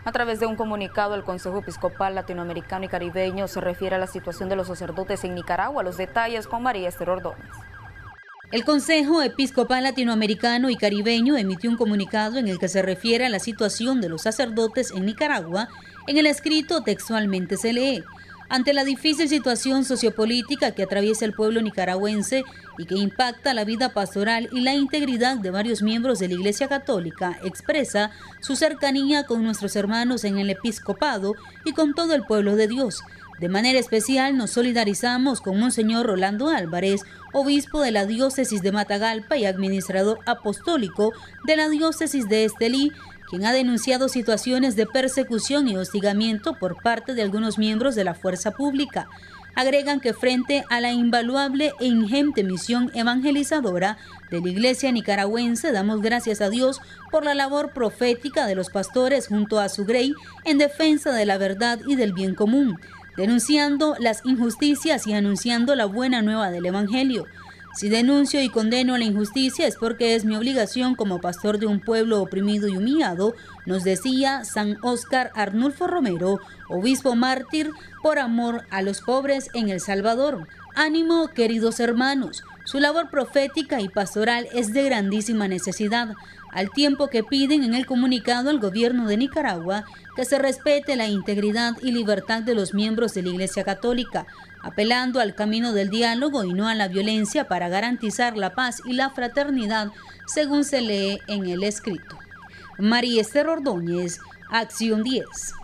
A través de un comunicado, el Consejo Episcopal Latinoamericano y Caribeño se refiere a la situación de los sacerdotes en Nicaragua. Los detalles con María Esther Ordóñez. El Consejo Episcopal Latinoamericano y Caribeño emitió un comunicado en el que se refiere a la situación de los sacerdotes en Nicaragua. En el escrito textualmente se lee: ante la difícil situación sociopolítica que atraviesa el pueblo nicaragüense y que impacta la vida pastoral y la integridad de varios miembros de la Iglesia Católica, expresa su cercanía con nuestros hermanos en el episcopado y con todo el pueblo de Dios. De manera especial nos solidarizamos con Monseñor Rolando Álvarez, obispo de la diócesis de Matagalpa y administrador apostólico de la diócesis de Estelí, quien ha denunciado situaciones de persecución y hostigamiento por parte de algunos miembros de la fuerza pública. Agregan que frente a la invaluable e ingente misión evangelizadora de la Iglesia nicaragüense, damos gracias a Dios por la labor profética de los pastores junto a su grey en defensa de la verdad y del bien común, denunciando las injusticias y anunciando la buena nueva del Evangelio. Si denuncio y condeno la injusticia es porque es mi obligación como pastor de un pueblo oprimido y humillado, nos decía San Óscar Arnulfo Romero, obispo mártir por amor a los pobres en El Salvador. Ánimo, queridos hermanos, su labor profética y pastoral es de grandísima necesidad, al tiempo que piden en el comunicado al gobierno de Nicaragua que se respete la integridad y libertad de los miembros de la Iglesia Católica, apelando al camino del diálogo y no a la violencia para garantizar la paz y la fraternidad, según se lee en el escrito. María Esther Ordóñez, Acción 10.